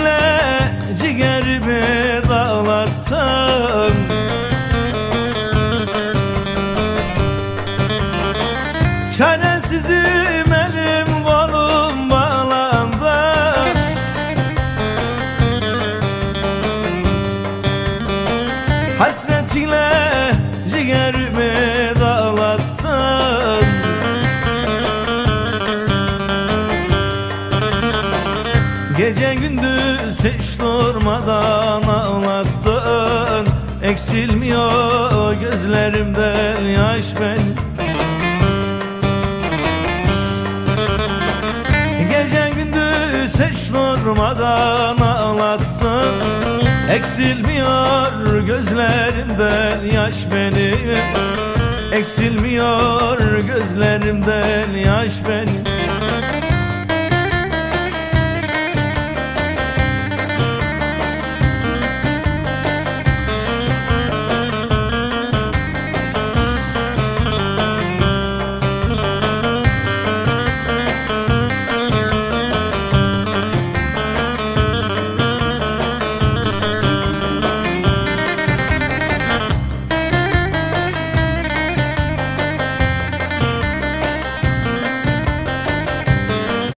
Hasretinle ciğerimi dağlattın. Çaresizim, elim kolum bağlandı. Hasretinle ciğerimi dağlattın. Gece gündüz hiç durmadan ağlattın. Eksilmiyor gözlerimden yaş benim. Gece gündüz hiç durmadan ağlattın. Eksilmiyor gözlerimden yaş benim. Eksilmiyor gözlerimden yaş benim.